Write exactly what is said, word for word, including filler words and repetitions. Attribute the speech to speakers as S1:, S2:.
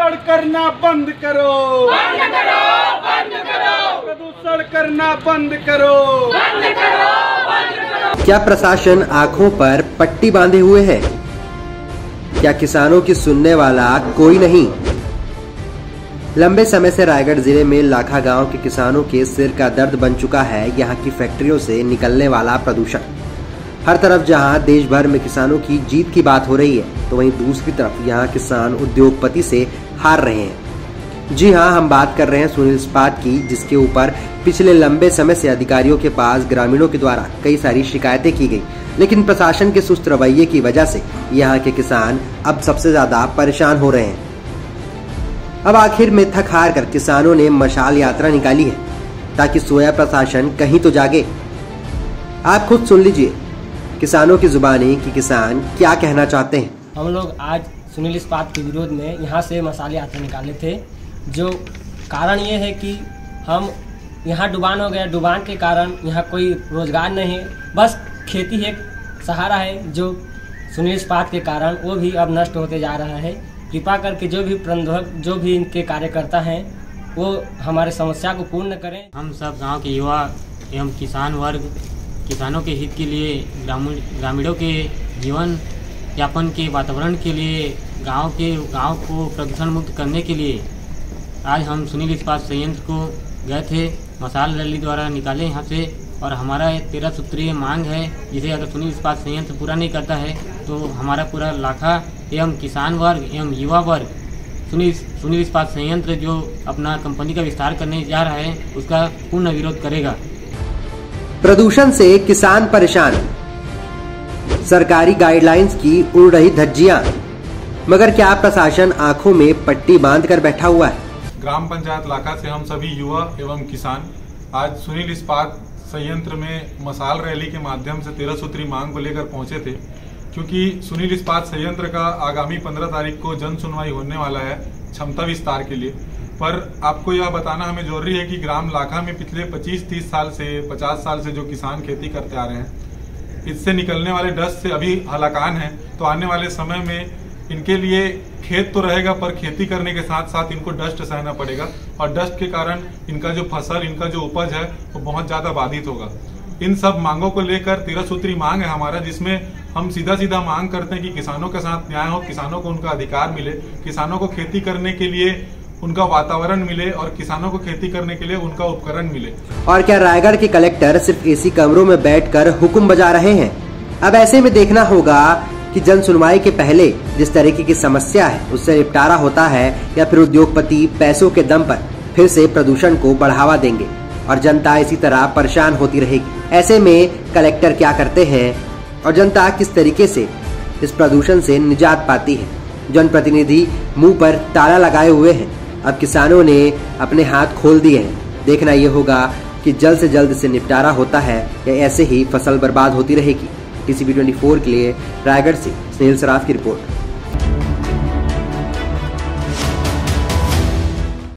S1: प्रदूषण करना बंद करो, बंद करो, बंद करो, प्रदूषण करना बंद करो, बंद करो, बंद करो।
S2: क्या प्रशासन आंखों पर पट्टी बांधे हुए है? क्या किसानों की सुनने वाला कोई नहीं? लंबे समय से रायगढ़ जिले में लाखा गांव के किसानों के सिर का दर्द बन चुका है यहां की फैक्ट्रियों से निकलने वाला प्रदूषण। हर तरफ जहां देश भर में किसानों की जीत की बात हो रही है, तो वहीं दूसरी तरफ यहां किसान उद्योगपति से हार रहे हैं। जी हां, हम बात कर रहे हैं सुनील इस्पात की, जिसके ऊपर पिछले लंबे समय से अधिकारियों के पास ग्रामीणों के द्वारा कई सारी शिकायतें की गई, लेकिन प्रशासन के सुस्त रवैये की वजह से यहाँ के किसान अब सबसे ज्यादा परेशान हो रहे हैं। अब आखिर में थक हार कर किसानों ने मशाल यात्रा निकाली है, ताकि सोया प्रशासन कहीं तो जागे। आप खुद सुन लीजिए किसानों की जुबानी कि किसान क्या कहना चाहते हैं।
S3: हम लोग आज सुनील इस्पात के विरोध में यहाँ से मशाल यात्रा निकाले थे। जो कारण ये है कि हम यहाँ डुबान हो गया, डुबान के कारण यहाँ कोई रोजगार नहीं है, बस खेती एक सहारा है, जो सुनील इस्पात के कारण वो भी अब नष्ट होते जा रहा है। कृपा करके जो भी प्रबंधक, जो भी इनके कार्यकर्ता हैं, वो हमारे समस्या को पूर्ण करें।
S4: हम सब गांव के युवा एवं किसान वर्ग किसानों के हित के लिए, ग्रामीण ग्रामीणों के जीवन यापन के वातावरण के लिए, गांव के गांव को प्रदूषण मुक्त करने के लिए आज हम सुनील इस्पात संयंत्र को गए थे, मशाल रैली द्वारा निकाले यहाँ से। और हमारा तेरह सूत्रीय मांग है, जिसे अगर सुनील इस्पात संयंत्र पूरा नहीं करता है तो हमारा पूरा लाखा एवं किसान वर्ग एवं युवा वर्ग सुनील सुनील इस्पात संयंत्र जो अपना कंपनी का विस्तार करने जा रहा है, उसका पूर्ण विरोध करेगा।
S2: प्रदूषण से किसान परेशान, सरकारी गाइडलाइंस की उड़ रही धज्जियां, मगर क्या प्रशासन आंखों में पट्टी बांध कर बैठा हुआ है?
S5: ग्राम पंचायत लाखा से हम सभी युवा एवं किसान आज सुनील इस्पात संयंत्र में मशाल रैली के माध्यम से तेरह सूत्री मांग को लेकर पहुंचे थे, क्योंकि सुनील इस्पात संयंत्र का आगामी पंद्रह तारीख को जन सुनवाई होने वाला है क्षमता विस्तार के लिए। पर आपको यह बताना हमें जरूरी है कि ग्राम लाखा में पिछले पच्चीस तीस साल से पचास साल से जो किसान खेती करते आ रहे हैं, इससे निकलने वाले डस्ट से अभी हलाकान है। तो आने वाले समय में इनके लिए खेत तो रहेगा, पर खेती करने के साथ साथ इनको डस्ट सहना पड़ेगा, और डस्ट के कारण इनका जो फसल, इनका जो उपज है वो बहुत ज्यादा बाधित होगा। इन सब मांगों को लेकर तेरह सूत्री मांग है हमारा, जिसमें हम सीधा सीधा मांग करते हैं कि किसानों के साथ न्याय हो, किसानों को उनका अधिकार मिले, किसानों को खेती करने के लिए उनका वातावरण मिले, और किसानों को खेती करने के लिए उनका उपकरण मिले।
S2: और क्या रायगढ़ के कलेक्टर सिर्फ एसी कमरों में बैठकर हुक्म बजा रहे हैं? अब ऐसे में देखना होगा कि जन सुनवाई के पहले जिस तरीके की समस्या है उससे निपटारा होता है, या फिर उद्योगपति पैसों के दम पर फिर से प्रदूषण को बढ़ावा देंगे और जनता इसी तरह परेशान होती रहेगी। ऐसे में कलेक्टर क्या करते हैं और जनता किस तरीके से इस प्रदूषण से निजात पाती है? जनप्रतिनिधि मुंह पर ताला लगाए हुए हैं, अब किसानों ने अपने हाथ खोल दिए हैं। देखना ये होगा कि जल्द से जल्द से निपटारा होता है या ऐसे ही फसल बर्बाद होती रहेगी। टीसीबी चौबीस के लिए रायगढ़ से स्नेहिल सराफ की रिपोर्ट।